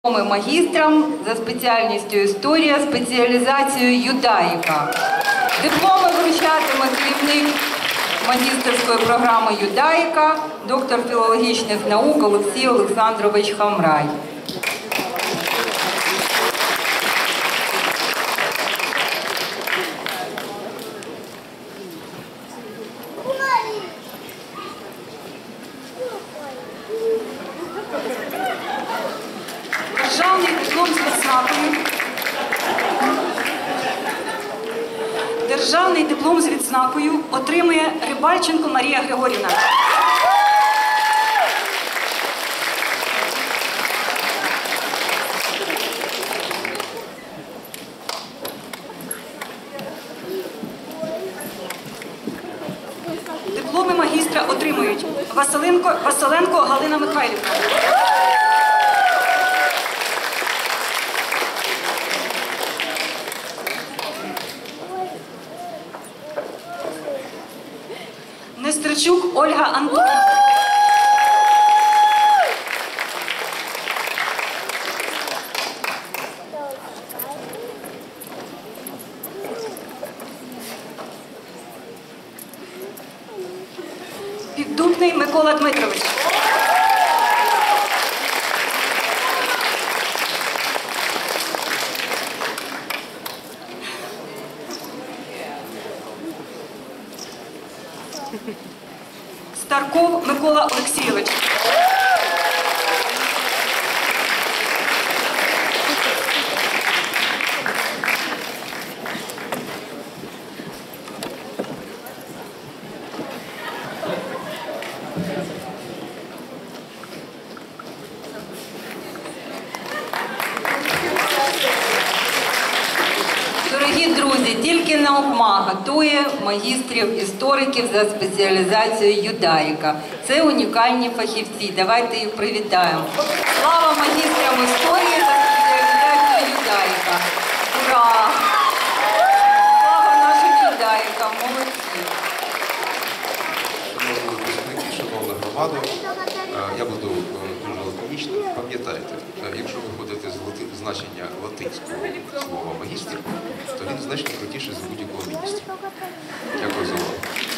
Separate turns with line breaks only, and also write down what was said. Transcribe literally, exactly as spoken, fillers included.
Магістрам за спеціальністю історія, спеціалізацією юдаїка. Дипломи вручатиме керівник магістерської програми юдаїка, доктор філологічних наук Олексій Олександрович Хамрай.
Державний диплом з відзнакою. Державний диплом з відзнакою отримує Рибальченко Марія Григорівна. Дипломи магістра отримують Василенко, Василенко Галина Михайлівна. Нестерчук Ольга Антонівна. Піддубний Микола Дмитрович. Старков Микола Олексійович.
Дорогі друзі, тільки наукма готує магістрів істориків за спеціалізацією юдаїка. Це унікальні фахівці. Давайте їх привітаємо. Слава магістрам історії за спеціалізацією юдаїка. Ура! Слава нашим юдаїкам! Молодці!
Шановні випускники, шановна громада, я буду дуже лаконічним. Пам'ятайте, якщо ви ходите з лати... значення латинського слова магістр, то він значно крутіше за будь-якого міністра. Дякую за увагу.